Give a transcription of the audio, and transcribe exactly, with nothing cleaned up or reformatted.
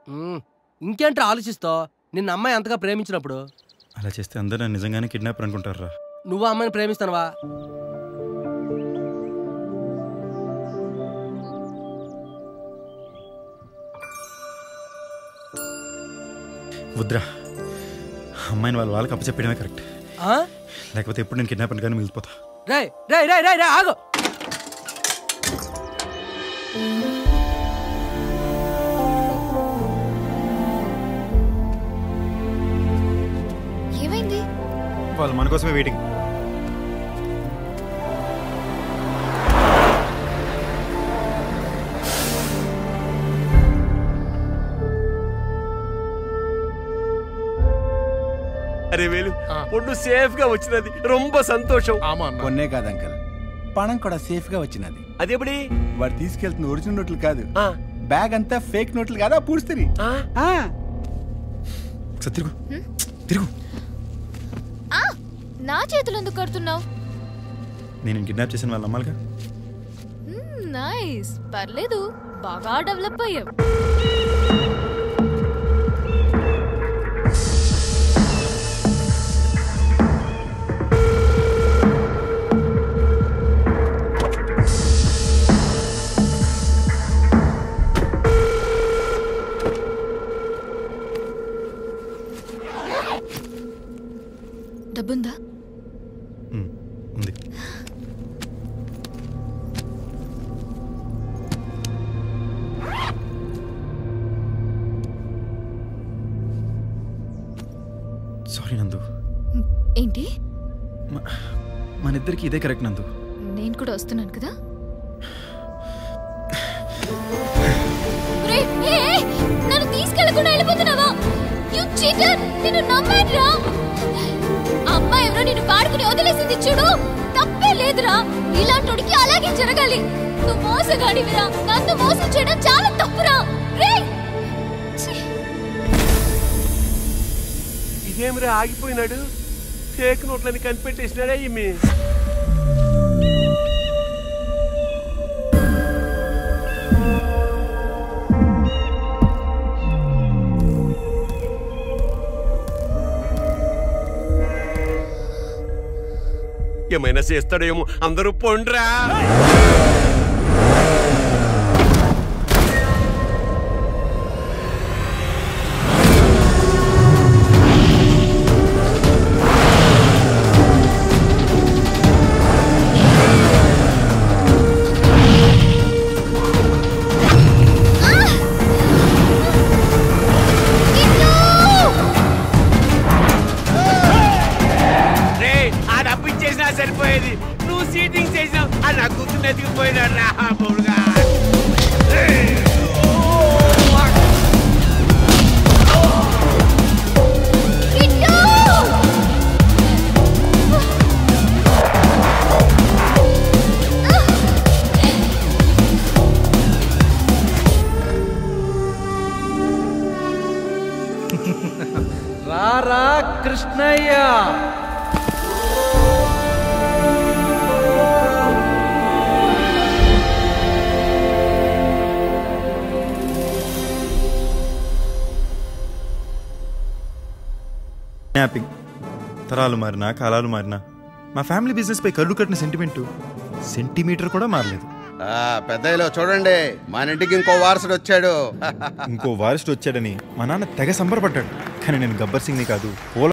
ఇంకేంట్రా ఆలోచిస్తావు? నిన్న అమ్మాయి అంతగా ప్రేమించినప్పుడు. అలా చేస్తే అందరూ నిజంగానే కిడ్నాపర్ అనుకుంటారా? నువ్వు అమ్మాయిని ప్రేమిస్తానవా? వద్దురా, అమ్మాయిని వాళ్ళ వాళ్ళకి అప్పచెప్పడమే కరెక్ట్. లేకపోతే ఎప్పుడు నేను కిడ్నాపర్ కానీ మిగిలిపోతా. రే రే రే రే రే ఆగు. ఏమైంది? వాళ్ళు మన కోసమే వెయిటింగ్. అరే వేలు, పొన్ను సేఫ్ గా వచ్చినది, రొంబ సంతోషం. పొన్నే కాదు అంకల్, పణం కూడా సేఫ్ గా వచ్చినది. అదేపడి? వాడు తీసుకెళ్తున్న ఒరిజినల్ నోట్లు కాదు, బ్యాగ్ అంతా ఫేక్ నోట్లు కాదా, పూడుస్తుంది. తిరుగు తిరుగు. నా చేతులు ఎందుకు కడుతున్నావు? నేను కిడ్నాప్ చేసిన వాళ్ళ అమ్మాలిగా. నైస్, పర్లేదు, బాగా డెవలప్ అయ్యావు. డబ్బుందా? ఉంది. సారీ నందు. ఏంటి? మన ఇద్దరికి ఇదే కరెక్ట్ నందు. నేను కూడా వస్తున్నాను కదా. నన్ను తీసుకెళ్ళకుండా వెళ్ళిపోతున్నావా? You cheater! నిన్ను నమ్మానురా. అమ్మాయి ఎవరో నిన్ను పాడుకుని వదిలేసింది చూడు, తప్పే లేదురా. ఇలాంటోడికి అలాగే జరగాలి. నువ్వు మోసగాడివిరా, నన్ను మోసం చేయడం చాలా తప్పురా. ఇదేమిరా ఆగిపోయినాడు? ఫేక్ నోట్లని కనిపెట్టేసినాడే ఈమె. ఏమైనా చేస్తాడేమో, అందరూ పొండ్రా. సరిపోయేది, నువ్వు సీటింగ్ చేసినావు. అది నా కూతురు ఎదిగిపోయినాడు రా బొడుగా. రారా కృష్ణయ్య. కిడ్నాపింగ్ తరాలు మారినా కాలాలు మారినా మా ఫ్యామిలీ బిజినెస్ పై కళ్ళు కట్టిన సెంటిమెంటు సెంటీమీటర్ కూడా మారలేదు. పెద్దయ్యలో చూడండి, మన ఇంటికి ఇంకో వారసుడు వచ్చాడు. ఇంకో వారసుడు వచ్చాడని మా నాన్న తెగ సంబరపడ్డాడు. కానీ నేను గబ్బర్ సింగ్ని కాదు,